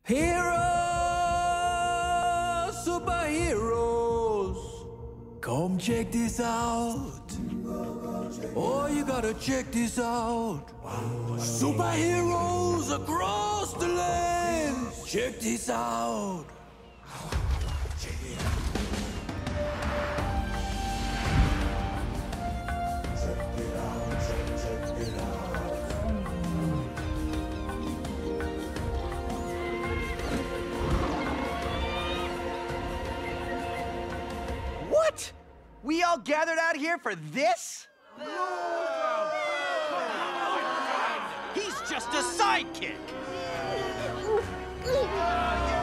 Heroes, superheroes, come check this out. Oh, you gotta check this out. Superheroes across the land. Check this out. What? We all gathered out here for this? He's just a sidekick.